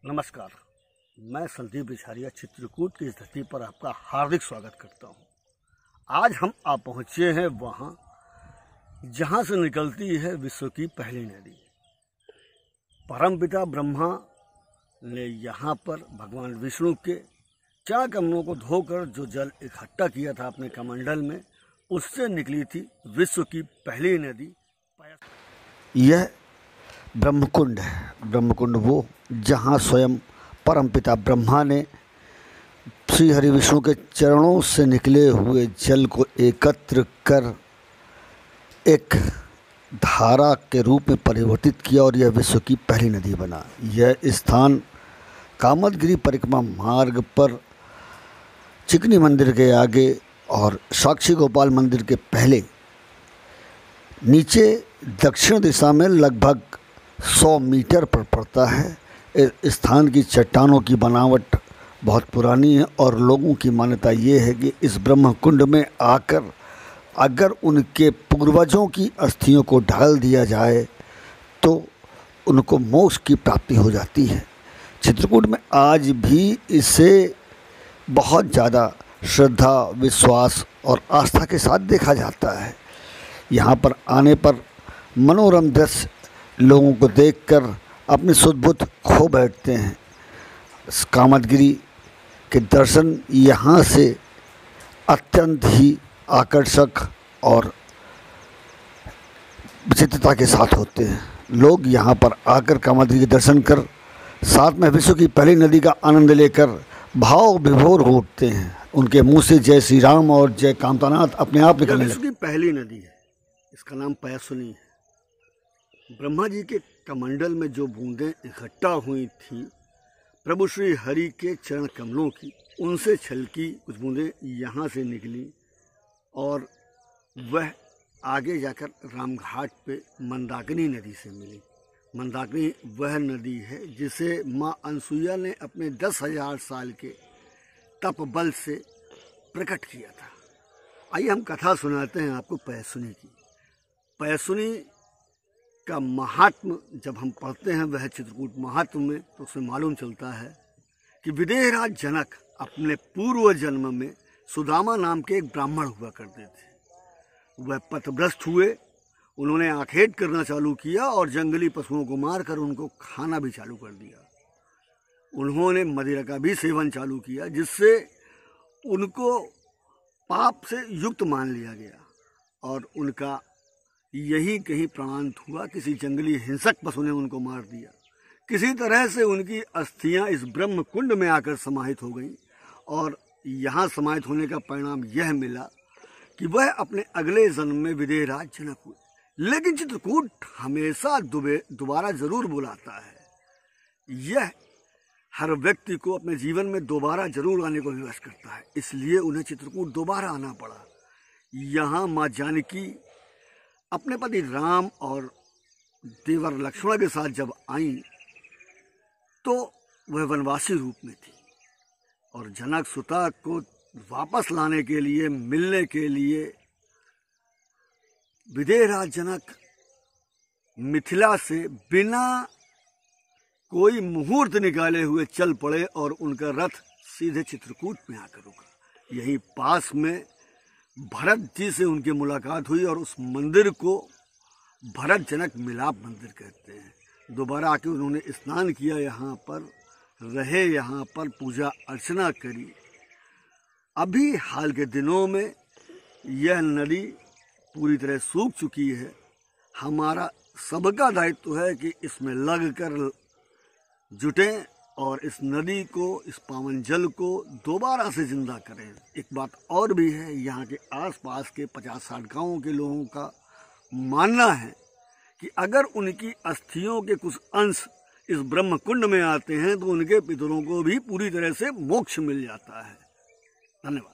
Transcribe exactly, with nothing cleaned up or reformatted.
नमस्कार, मैं संदीप बिछारिया चित्रकूट की इस धरती पर आपका हार्दिक स्वागत करता हूं। आज हम आ पहुंचे हैं वहां जहां से निकलती है विश्व की पहली नदी। परमपिता ब्रह्मा ने यहां पर भगवान विष्णु के चार कमलों को धोकर जो जल इकट्ठा किया था अपने कमंडल में, उससे निकली थी विश्व की पहली नदी। यह ब्रह्मकुंड है। ब्रह्मकुंड वो जहाँ स्वयं परमपिता ब्रह्मा ने श्री हरि विष्णु के चरणों से निकले हुए जल को एकत्र कर एक धारा के रूप में परिवर्तित किया और यह विश्व की पहली नदी बना। यह स्थान कामदगिरी परिक्रमा मार्ग पर चिकनी मंदिर के आगे और साक्षी गोपाल मंदिर के पहले नीचे दक्षिण दिशा में लगभग सौ मीटर पर पड़ता है। इस स्थान की चट्टानों की बनावट बहुत पुरानी है और लोगों की मान्यता ये है कि इस ब्रह्म कुंड में आकर अगर उनके पूर्वजों की अस्थियों को ढाल दिया जाए तो उनको मोक्ष की प्राप्ति हो जाती है। चित्रकूट में आज भी इसे बहुत ज़्यादा श्रद्धा, विश्वास और आस्था के साथ देखा जाता है। यहाँ पर आने पर मनोरम दृश्य लोगों को देखकर अपनी सुध-बुध खो बैठते हैं। कामदगिरी के दर्शन यहाँ से अत्यंत ही आकर्षक और विचित्रता के साथ होते हैं। लोग यहाँ पर आकर कामदगिरी के दर्शन कर साथ में विश्व की पहली नदी का आनंद लेकर भाव विभोर हो उठते हैं। उनके मुंह से जय श्री राम और जय कामतानाथ अपने आप निकलने लगते हैं। विश्व की पहली नदी है, इसका नाम पयसुनी है। ब्रह्मा जी के कमंडल में जो बूंदें इकट्ठा हुई थी प्रभु श्री हरि के चरण कमलों की, उनसे छलकी कुछ बूंदें यहाँ से निकली और वह आगे जाकर रामघाट पे मंदाकिनी नदी से मिली। मंदाकिनी वह नदी है जिसे माँ अनसुईया ने अपने दस हजार साल के तप बल से प्रकट किया था। आइए हम कथा सुनाते हैं आपको पयसुनी की। पयसुनी का महात्म जब हम पढ़ते हैं वह चित्रकूट महात्म में, तो उसमें मालूम चलता है कि विदेहराज जनक अपने पूर्व जन्म में सुदामा नाम के एक ब्राह्मण हुआ करते थे। वह पथभ्रष्ट हुए, उन्होंने आखेट करना चालू किया और जंगली पशुओं को मारकर उनको खाना भी चालू कर दिया। उन्होंने मदिरा का भी सेवन चालू किया, जिससे उनको पाप से युक्त मान लिया गया और उनका यही कहीं प्राणांत हुआ। किसी जंगली हिंसक पशु ने उनको मार दिया। किसी तरह से उनकी अस्थियां इस ब्रह्म कुंड में आकर समाहित हो गईं और यहाँ समाहित होने का परिणाम यह मिला कि वह अपने अगले जन्म में विदेहराज जनक हुए। लेकिन चित्रकूट हमेशा दोबारा जरूर बुलाता है। यह हर व्यक्ति को अपने जीवन में दोबारा जरूर आने को विवश करता है, इसलिए उन्हें चित्रकूट दोबारा आना पड़ा। यहाँ माँ जानकी अपने पति राम और देवर लक्ष्मण के साथ जब आई तो वह वनवासी रूप में थी और जनक सुता को वापस लाने के लिए, मिलने के लिए विदेहराज जनक मिथिला से बिना कोई मुहूर्त निकाले हुए चल पड़े और उनका रथ सीधे चित्रकूट में आकर रुका। यही पास में भरत जी से उनकी मुलाकात हुई और उस मंदिर को भरत जनक मिलाप मंदिर कहते हैं। दोबारा आके उन्होंने स्नान किया, यहाँ पर रहे, यहाँ पर पूजा अर्चना करी। अभी हाल के दिनों में यह नदी पूरी तरह सूख चुकी है। हमारा सबका दायित्व है कि इसमें लगकर जुटें और इस नदी को, इस पावन जल को दोबारा से जिंदा करें। एक बात और भी है, यहाँ के आसपास के पचास साठ गांवों के लोगों का मानना है कि अगर उनकी अस्थियों के कुछ अंश इस ब्रह्म कुंड में आते हैं तो उनके पितरों को भी पूरी तरह से मोक्ष मिल जाता है। धन्यवाद।